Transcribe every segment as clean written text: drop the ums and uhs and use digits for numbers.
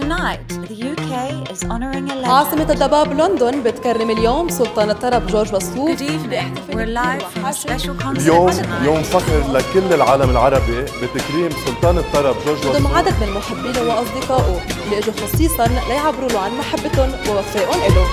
Tonight, the UK is honoring a legend. عاصمة الضباب لندن بتكرم اليوم سلطان الطرب جورج وسوف. Good evening. We're live from a special concert اليوم tonight. يوم فخر لكل العالم العربي بتكريم سلطان الطرب جورج وسوف. ضم عدد من محبينه وأصدقائه اللي اجوا خصيصا ليعبروا له عن محبتهم ووفائهم له.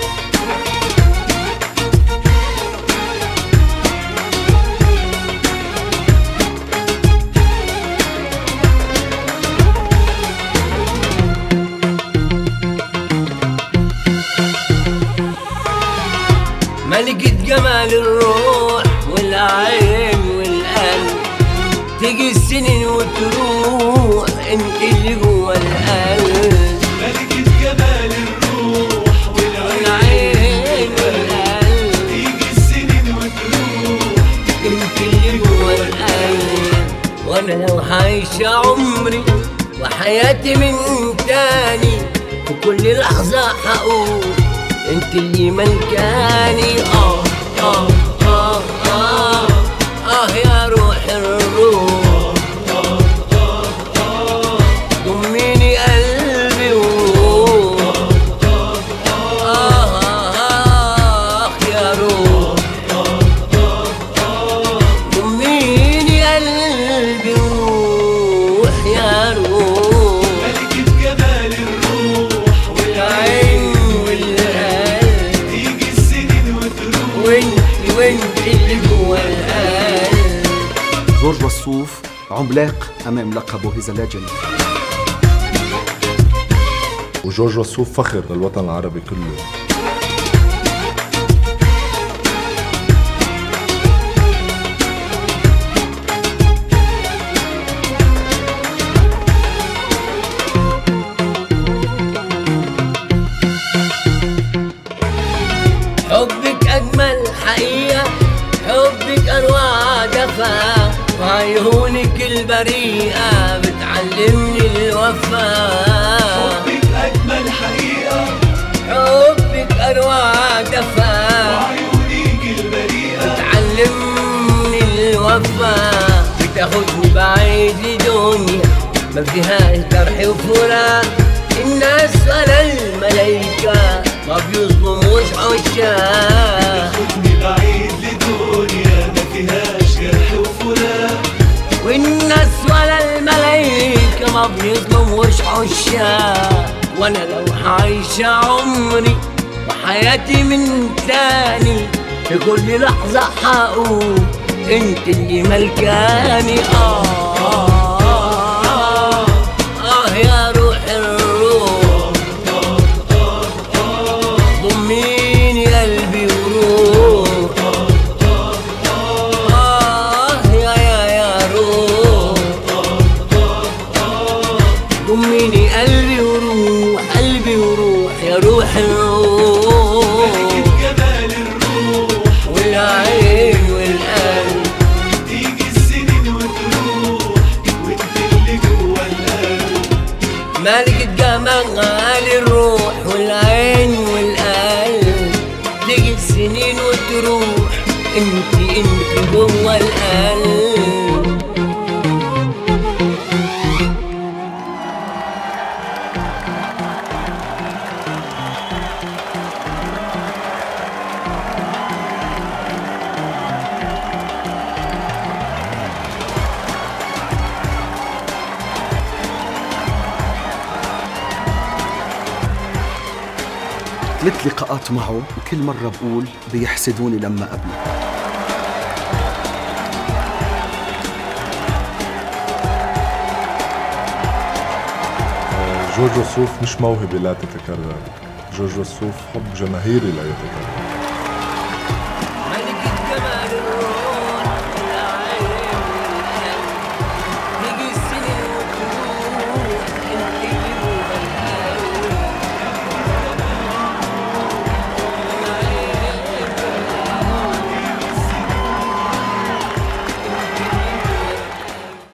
ملكة جمال الروح والعين والقلب، تيجي السنين وتروح انت اللي جوا القلب. ملكة جمال الروح والعين والقلب، تيجي السنين وتروح انت اللي جوا القلب. وانا لو عايشة عمري وحياتي من تاني، في كل لحظة هقول انت اللي ملكاني. يا روح الروح، ضميني قلبي وروح. يا روح، ضميني قلبي وروح. يا روح، ملكة جمال الروح والعين والقلب، تيجي السنين وتروح وانت اللي جوا القلب. جورج وسوف عملاق أمام لقبه هيز ليجند. وجورج وسوف فخر للوطن العربي كله. حبك أجمل حقيقة، حبك أروع دفا، وعيونك البريئة بتعلمني الوفاء. حبك أجمل حقيقة، حبك أروع دفا، وعيونيك البريئة بتعلمني الوفاء. بتاخدني بعيد لدنيا ما فيهاش جرح وفراق، الناس ولا الملايكة ما بيظلموش عشاق. تاخدني بعيد لدنيا ما فيهاش جرح وفراق، والناس ولا الملايكة ما بيظلموش عشاق. وانا لو عايشة عمري وحياتي من تاني، في كل لحظة هقول انت اللي ملكاني. يا روح الروح، ضميني قلبي وروح. يا روح، ضميني قلبي وروح، قلبي وروح. يا روح الروح، ملكة جمال الروح والعين والقلب، تيجي السنين وتروح وانت اللي جوا القلب. ملكة جمال الروح والعين والقلب، تيجي السنين وتروح انت جوا القلب. ثلاث لقاءات معه وكل مرة بقول بيحسدوني لما قبله. جورج وسوف مش موهبة لا تتكرر، جورج وسوف حب جماهيري لا يتكرر.